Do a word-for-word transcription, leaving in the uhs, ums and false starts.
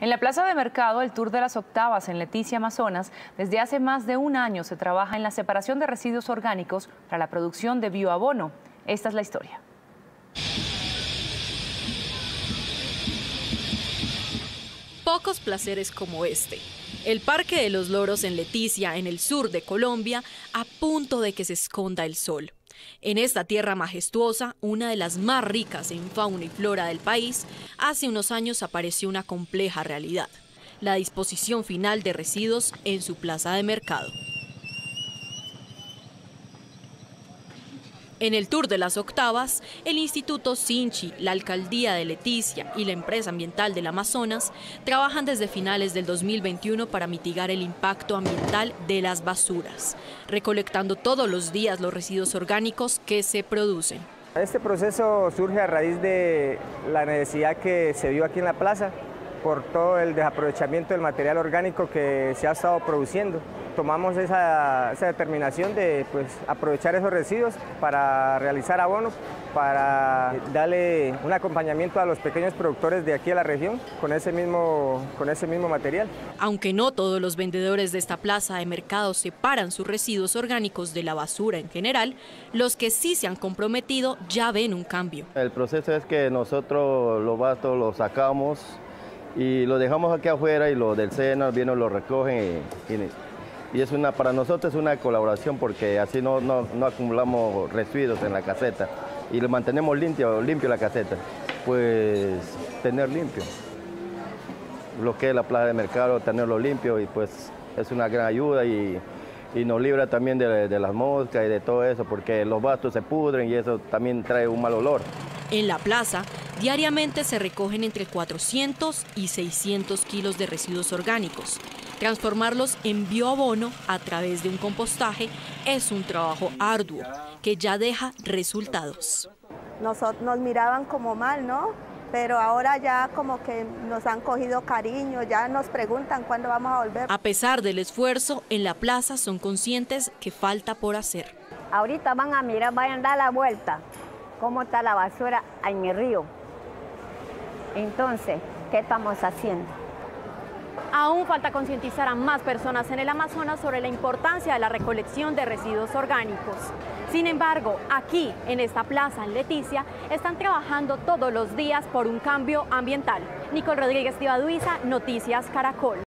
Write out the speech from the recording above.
En la Plaza de Mercado, el Tour de las Octavas en Leticia, Amazonas, desde hace más de un año se trabaja en la separación de residuos orgánicos para la producción de bioabono. Esta es la historia. Pocos placeres como este. El Parque de los Loros en Leticia, en el sur de Colombia, a punto de que se esconda el sol. En esta tierra majestuosa, una de las más ricas en fauna y flora del país, hace unos años apareció una compleja realidad: la disposición final de residuos en su plaza de mercado. En el Tour de las Octavas, el Instituto Sinchi, la Alcaldía de Leticia y la Empresa Ambiental del Amazonas trabajan desde finales del dos mil veintiuno para mitigar el impacto ambiental de las basuras, recolectando todos los días los residuos orgánicos que se producen. Este proceso surge a raíz de la necesidad que se vio aquí en la plaza por todo el desaprovechamiento del material orgánico que se ha estado produciendo. Tomamos esa, esa determinación de pues, aprovechar esos residuos para realizar abono, para darle un acompañamiento a los pequeños productores de aquí de la región con ese mismo, con ese mismo material. Aunque no todos los vendedores de esta plaza de mercado separan sus residuos orgánicos de la basura en general, los que sí se han comprometido ya ven un cambio. El proceso es que nosotros los bastos los sacamos y lo dejamos aquí afuera y los del SENA vienen, lo recogen y, y Y es una, para nosotros es una colaboración porque así no, no, no acumulamos residuos en la caseta y lo mantenemos limpio, limpio la caseta. Pues tener limpio lo que es la plaza de mercado, tenerlo limpio, y pues es una gran ayuda y, y nos libra también de, de las moscas y de todo eso, porque los bastos se pudren y eso también trae un mal olor. En la plaza, diariamente se recogen entre cuatrocientos y seiscientos kilos de residuos orgánicos. Transformarlos en bioabono a través de un compostaje es un trabajo arduo que ya deja resultados. Nos, nos miraban como mal, ¿no? Pero ahora ya como que nos han cogido cariño, ya nos preguntan cuándo vamos a volver. A pesar del esfuerzo, en la plaza son conscientes que falta por hacer. Ahorita van a mirar, vayan a dar la vuelta, cómo está la basura en el río. Entonces, ¿qué estamos haciendo? Aún falta concientizar a más personas en el Amazonas sobre la importancia de la recolección de residuos orgánicos. Sin embargo, aquí, en esta plaza en Leticia, están trabajando todos los días por un cambio ambiental. Nicole Rodríguez Tibaduiza, Noticias Caracol.